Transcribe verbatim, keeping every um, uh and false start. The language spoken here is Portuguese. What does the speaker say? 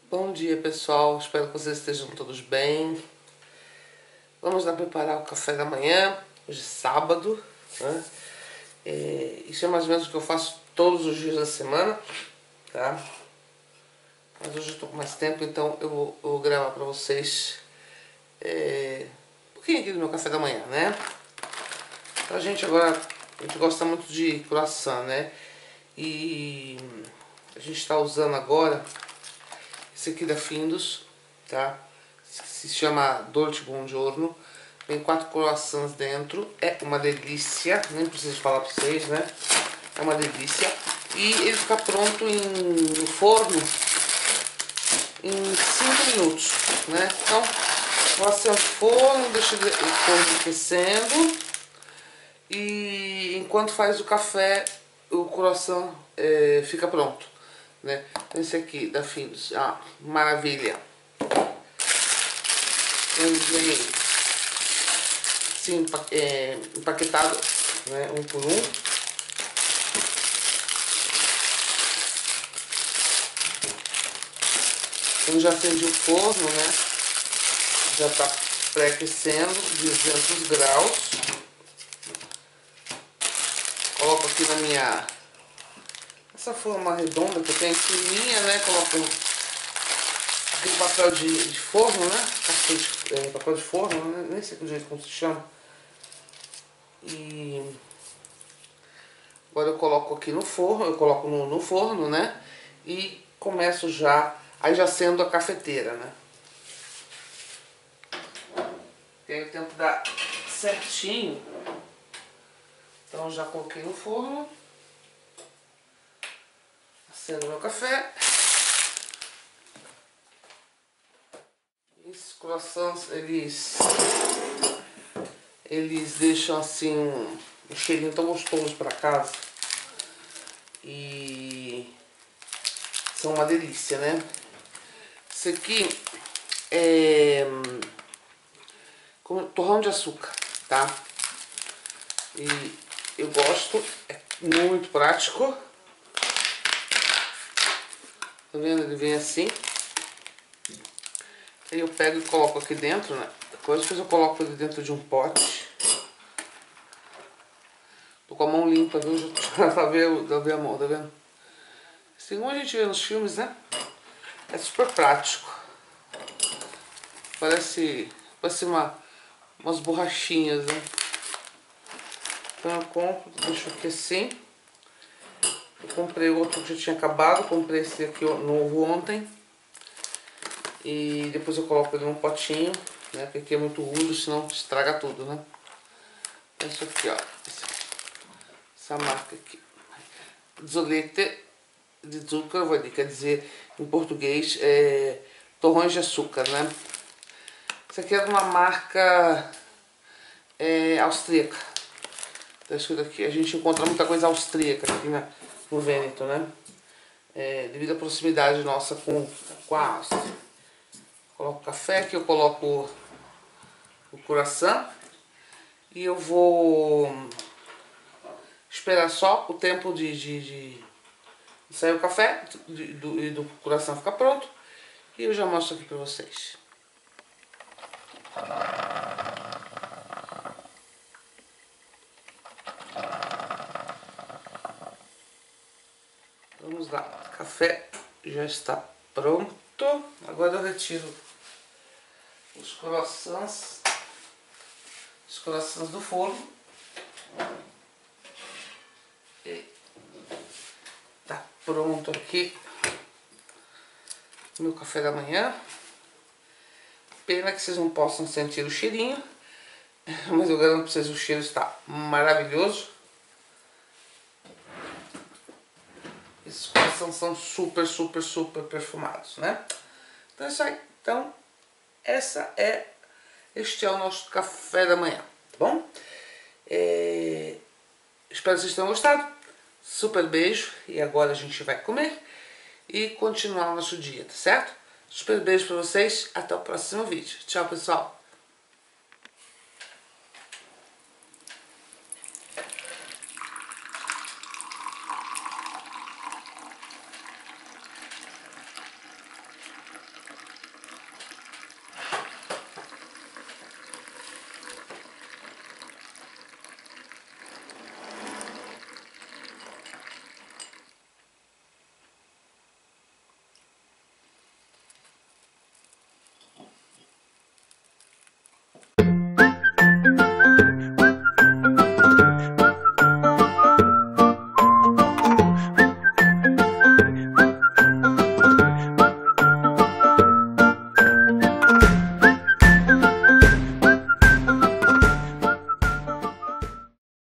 Bom dia, pessoal, espero que vocês estejam todos bem. Vamos lá preparar o café da manhã, hoje é sábado, né? É, isso é mais ou menos o que eu faço todos os dias da semana, tá? Mas hoje eu tô com mais tempo, então eu vou, eu vou gravar pra vocês é, um pouquinho aqui do meu café da manhã, né? Então a gente agora, a gente gosta muito de croissant, né? E a gente tá usando agora esse aqui da Findus, tá? Se chama Dolce Buongiorno. Tem quatro croissants dentro. É uma delícia. Nem preciso falar pra vocês, né? É uma delícia. E ele fica pronto em, no forno em cinco minutos, né? Então, croissant no forno, deixa o forno aquecendo. E enquanto faz o café, o croissant é, fica pronto, né? Esse aqui da Findus, ah, maravilha. Ele vem assim, é, empaquetado, né, um por um. Eu já acendi o forno, né? Já tá pré-aquecendo, duzentos graus. Coloco aqui na minha... essa forma redonda que eu tenho aqui minha, né? Coloco aquele papel de, de forno, né? Papel de, é, papel de forno, né? Nem sei que jeito como se chama. E agora eu coloco aqui no forno, eu coloco no, no forno, né? E começo já, aí já acendo a cafeteira, né? Tem o tempo de dar certinho. Então já coloquei no forno. Acendo meu café. Esses croissants, eles eles deixam assim um, um cheirinho tão gostoso para casa. E são uma delícia, né? Isso aqui é como torrão de açúcar, tá? E eu gosto, é muito prático. Tá vendo? Ele vem assim. Aí eu pego e coloco aqui dentro, né? Depois eu coloco ele dentro de um pote. Tô com a mão limpa, viu? Já tá vendo, tá vendo a mão, tá vendo? Assim como a gente vê nos filmes, né? É super prático. Parece, parece uma, umas borrachinhas, né? Então eu compro, deixo aqui assim. Eu comprei outro que já tinha acabado, comprei esse aqui novo ontem. E depois eu coloco ele num potinho, né? Porque aqui é muito úmido, senão estraga tudo, né? Isso aqui, ó. Essa marca aqui. Zolete de Zuckerwald, quer dizer em português é, torrões de açúcar, né? Isso aqui é de uma marca é, austríaca. Tá escrito aqui, a gente encontra muita coisa austríaca aqui na, no Vêneto, né? É, devido à proximidade nossa com, com a Áustria. Coloco café aqui, eu coloco o croissant e eu vou esperar só o tempo de, de, de sair o café e do, do croissant ficar pronto e eu já mostro aqui pra vocês. Vamos lá, o café já está pronto. Agora eu retiro os croissants, os croissants do forno. E tá pronto aqui meu café da manhã. Pena que vocês não possam sentir o cheirinho, mas eu garanto pra vocês o cheiro está maravilhoso. Esses croissants são super, super, super perfumados, né? Então é isso aí. Então, essa é, este é o nosso café da manhã, tá bom? É, espero que vocês tenham gostado. Super beijo. E agora a gente vai comer e continuar o nosso dia, tá certo? Super beijo pra vocês. Até o próximo vídeo. Tchau, pessoal.